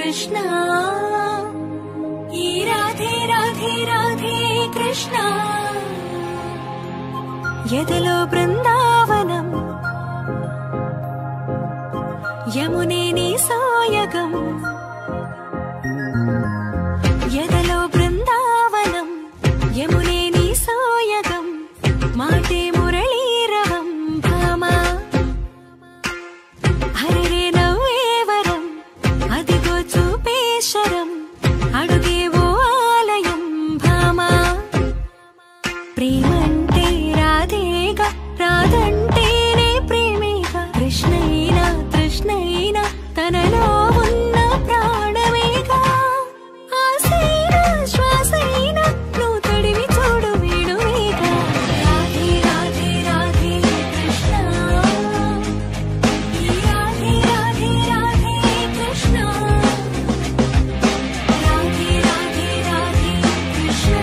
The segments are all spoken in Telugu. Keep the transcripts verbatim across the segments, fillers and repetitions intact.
कृष्णा ई राधे राधे राधे कृष्णा यदलो बृंदावनम यमुने नी सोयगम यदलो बृंदावनम यमुने नी सोयगम माटे मुरलीरवम भामा हरे नव्वेवरम अदिगो चूपेशरम अडुगेवो आलयम भामा प्रेमंटे राधेगा राधंटेने प्रेमेगा कृष्णैना तृष्णैना तनलो उन्न प्राणमेगा आसैना श्वासैना नु तडिवि चूडु वेणुवेगा राधे राधे राधे कृष्णा ई राधे राधे राधे कृष्णा राधे राधे राधे कृष्णा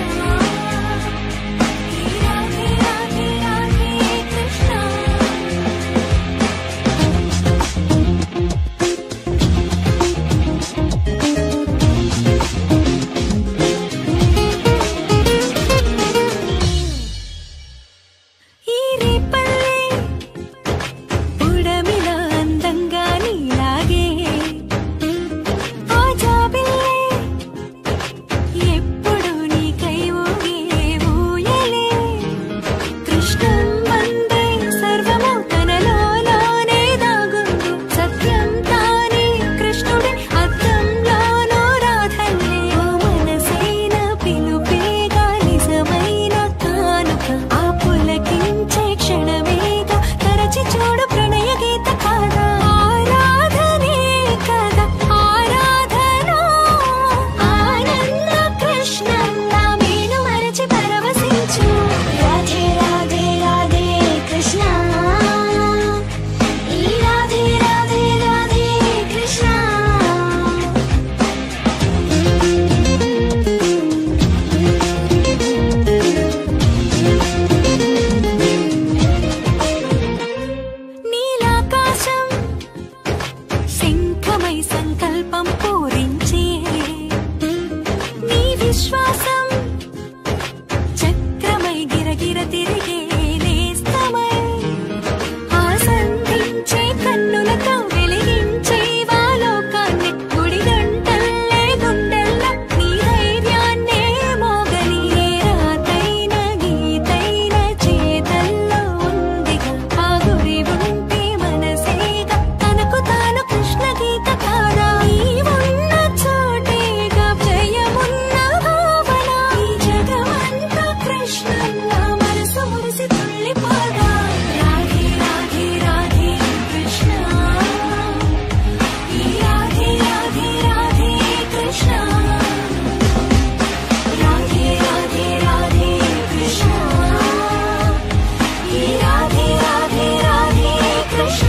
ई राधे राधे राधे कृष्णा ఈ రేపల్లే ఉడమిలా అందంగా నీలాగే ఆ జాబిల్లే ఎప్పుడు నీకై ఊగే ఊయలే కృష్ణం వందే సర్వము తనలోనే దాగుంది సత్యం తానే కృష్ణుడే అద్దంలోనూ రాధల్లే ఓ మనసైన పిలుపేగా నిజమైన కానుక ఆ పులకించే క్షణమేగా తరచి చూడు ప్రణయ గీత కాదా ఆరాధనే కదా ఆరాధన ఆనంద కృష్ణన్న మేను మరచి పరవశించు రాధే రాధే రాధే కృష్ణ ఈ రాధే రాధే రాధే కృష్ణ నీలాకాశం శంఖమై సంకల్పం పూరించే నీ విశ్వాసం చక్రమై గిరగిర తిరిగే నేస్తమై ఆసందించే కన్నులతో వెలిగించే వాలోకాన్ని గుడి గంటల్లే గుండెల్ల నీ ధైర్యాన్నే మోగని ఏ రాతైన గీతైన చేతల్లో ఉందిగా ఆ గురి ఉంటే మనసేగా తనకు తాను కృష్ణ గీత కాదా ఈ ఉన్న చోటేగా జయమున్న భావన ఈ జగమంతా కృష్ణన్న మనసు మురిసి తుళ్ళిపోగా రాధే రాధే రాధే కృష్ణ ఈ రాధే రాధే రాధే కృష్ణ రాధే రాధే రాధే కృష్ణ ఈ రాధే రాధే రాధే కృష్ణ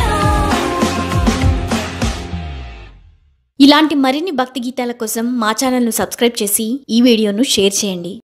ఇలాంటి మరిన్ని భక్తి గీతాల కోసం మా ఛానల్ను సబ్స్క్రైబ్ చేసి ఈ వీడియోను షేర్ చేయండి.